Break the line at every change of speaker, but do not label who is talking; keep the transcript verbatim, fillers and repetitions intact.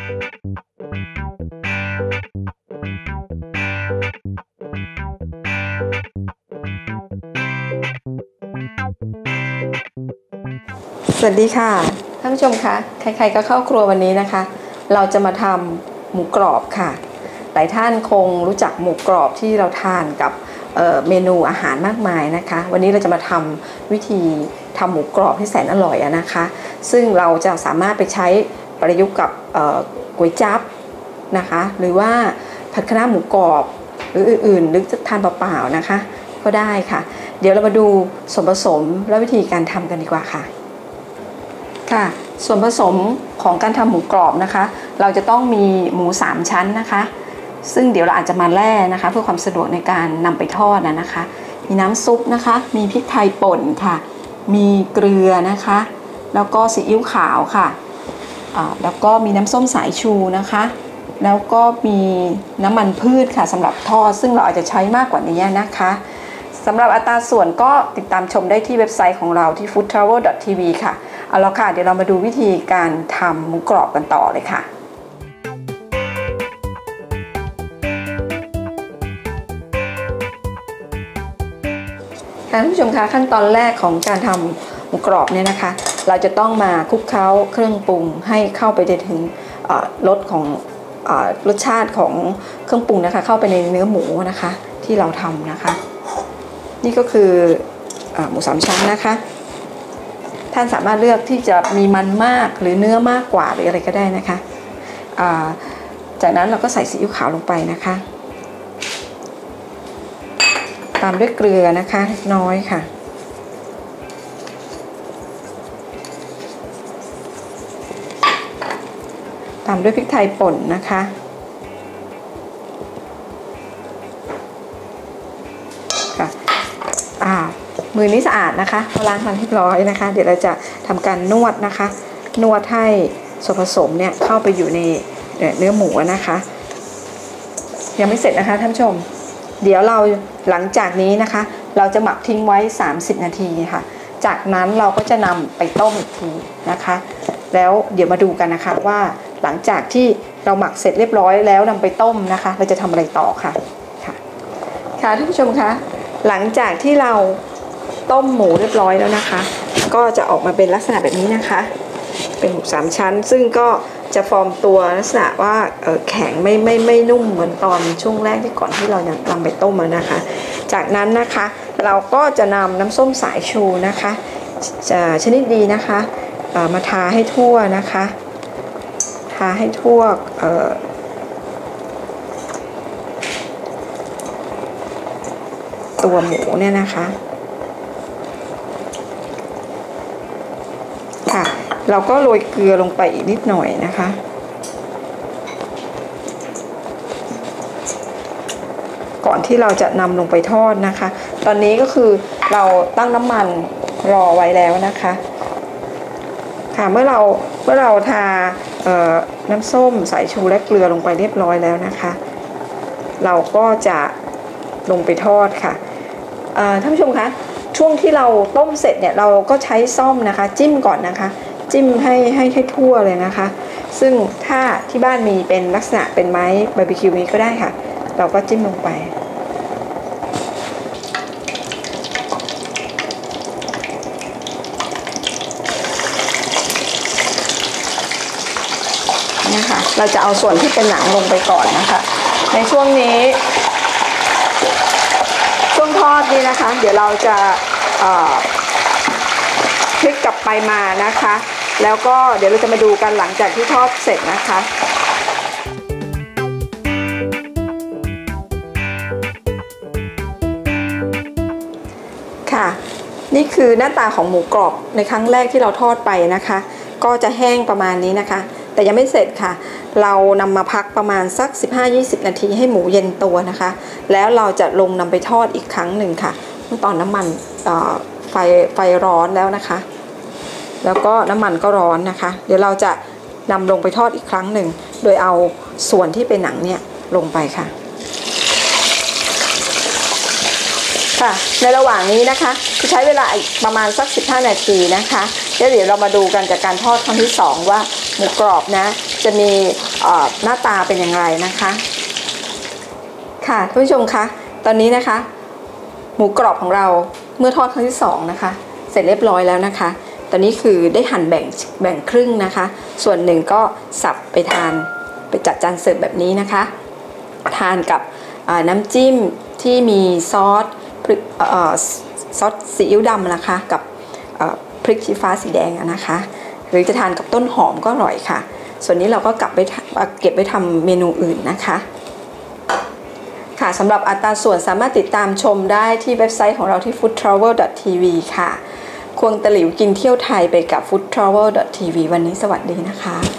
สวัสดีค่ะท่านผู้ชมคะใครๆก็เข้าครัววันนี้นะคะเราจะมาทำหมูกรอบค่ะหลายท่านคงรู้จักหมูกรอบที่เราทานกับเเมนูอาหารมากมายนะคะวันนี้เราจะมาทำวิธีทำหมูกรอบที่แสนอร่อยนะคะซึ่งเราจะสามารถไปใช้ประยุกต์กับก๋วยจั๊บนะคะหรือว่าผัดคะน้าหมูกรอบหรืออื่นๆหรือจะทานเปล่าๆนะคะก็ได้ค่ะเดี๋ยวเรามาดูส่วนผสมและวิธีการทำกันดีกว่าค่ะค่ะส่วนผสมของการทำหมูกรอบนะคะเราจะต้องมีหมูสามชั้นนะคะซึ่งเดี๋ยวเราอาจจะมาแล่นะคะเพื่อความสะดวกในการนำไปทอดนะนะคะมีน้ำซุปนะคะมีพริกไทยป่นค่ะมีเกลือนะคะแล้วก็ซีอิ๊วขาวค่ะแล้วก็มีน้ำส้มสายชูนะคะแล้วก็มีน้ำมันพืชค่ะสำหรับทอดซึ่งเราอาจจะใช้มากกว่านี้นะคะสำหรับอัตราส่วนก็ติดตามชมได้ที่เว็บไซต์ของเราที่ ฟู้ดทราเวล ดอท ที วี ค่ะเอาละค่ะเดี๋ยวเรามาดูวิธีการทำหมูกรอบกันต่อเลยค่ะท่านผู้ชมคะขั้นตอนแรกของการทำหมูกรอบเนี่ยนะคะเราจะต้องมาคลุกเคล้าเครื่องปรุงให้เข้าไปได้ถึงรสของรสชาติของเครื่องปรุงนะคะเข้าไปในเนื้อหมูนะคะที่เราทำนะคะนี่ก็คือหมูสามชั้นนะคะท่านสามารถเลือกที่จะมีมันมากหรือเนื้อมากกว่าหรืออะไรก็ได้นะคะจากนั้นเราก็ใส่ซีอิ๊วขาวลงไปนะคะตามด้วยเกลือนะคะเล็กน้อยค่ะตามด้วยพริกไทยป่นนะคะค่ะอ่ามือนี้สะอาดนะคะล้างมันเรียบร้อยนะคะเดี๋ยวเราจะทำการนวดนะคะนวดให้ส่วนผสมเนี่ยเข้าไปอยู่ในเนื้อหมูนะคะยังไม่เสร็จนะคะท่านผู้ชมเดี๋ยวเราหลังจากนี้นะคะเราจะหมักทิ้งไว้สามสิบนาทีค่ะจากนั้นเราก็จะนำไปต้มอีกทีนะคะแล้วเดี๋ยวมาดูกันนะคะว่าหลังจากที่เราหมักเสร็จเรียบร้อยแล้วนำไปต้มนะคะเราจะทำอะไรต่อค่ะค่ะค่ะท่านผู้ชมคะหลังจากที่เราต้มหมูเรียบร้อยแล้วนะคะก็จะออกมาเป็นลักษณะแบบนี้นะคะเป็นหมูสามชั้นซึ่งก็จะฟอร์มตัวลักษณะว่าแข็งไม่ไม่ไม่นุ่มเหมือนตอนช่วงแรกที่ก่อนที่เรานำไปต้มนะคะจากนั้นนะคะเราก็จะนำน้ำส้มสายชูนะคะชนิดดีนะคะมาทาให้ทั่วนะคะทาให้ทั่วตัวหมูเนี่ยนะคะค่ะเราก็โรยเกลือลงไปอีกนิดหน่อยนะคะก่อนที่เราจะนำลงไปทอดนะคะตอนนี้ก็คือเราตั้งน้ำมันรอไว้แล้วนะคะค่ะเมื่อเราเมื่อเราทาน้ำส้มสายชูและเกลือลงไปเรียบร้อยแล้วนะคะเราก็จะลงไปทอดค่ะท่านผู้ชมคะช่วงที่เราต้มเสร็จเนี่ยเราก็ใช้ซ่อมนะคะจิ้มก่อนนะคะจิ้มให้ให้ให้ทั่วเลยนะคะซึ่งถ้าที่บ้านมีเป็นลักษณะเป็นไม้บาร์บีคิวนี้ก็ได้ค่ะเราก็จิ้มลงไปเนี่ยค่ะเราจะเอาส่วนที่เป็นหนังลงไปก่อนนะคะในช่วงนี้ช่วงทอดนี่นะคะเดี๋ยวเราจะพลิกกลับไปมานะคะแล้วก็เดี๋ยวเราจะมาดูกันหลังจากที่ทอดเสร็จนะคะค่ะนี่คือหน้าตาของหมูกรอบในครั้งแรกที่เราทอดไปนะคะก็จะแห้งประมาณนี้นะคะแต่ยังไม่เสร็จค่ะเรานำมาพักประมาณสัก สิบห้าถึงยี่สิบ นาทีให้หมูเย็นตัวนะคะแล้วเราจะลงนำไปทอดอีกครั้งหนึ่งค่ะตอนน้ำมันไฟไฟร้อนแล้วนะคะแล้วก็น้ำมันก็ร้อนนะคะเดี๋ยวเราจะนำลงไปทอดอีกครั้งหนึ่งโดยเอาส่วนที่เป็นหนังเนี่ยลงไปค่ะค่ะในระหว่างนี้นะคะจะใช้เวลาอีกประมาณสักสิบห้านาทีนะคะแล้วเดี๋ยวเรามาดูกันจากการทอดครั้งที่สองว่าหมูกรอบนะจะมีหน้าตาเป็นอย่างไรนะคะค่ะท่านผู้ชมคะตอนนี้นะคะหมูกรอบของเราเมื่อทอดครั้งที่สองนะคะเสร็จเรียบร้อยแล้วนะคะตอนนี้คือได้หั่นแบ่งแบ่งครึ่งนะคะส่วนหนึ่งก็สับไปทานไปจัดจานเสิร์ฟแบบนี้นะคะทานกับน้ำจิ้มที่มีซอสซอสซีอิ๊วดำนะคะกับพริกชี้ฟ้าสีแดงนะคะหรือจะทานกับต้นหอมก็อร่อยค่ะส่วนนี้เราก็กลับไปเก็บไปทำเมนูอื่นนะคะค่ะสำหรับอัตราส่วนสามารถติดตามชมได้ที่เว็บไซต์ของเราที่ ฟู้ดทราเวล ดอท ที วี ค่ะควงตะหลิวกินเที่ยวไทยไปกับ ฟู้ดทราเวล ดอท ที วี วันนี้สวัสดีนะคะ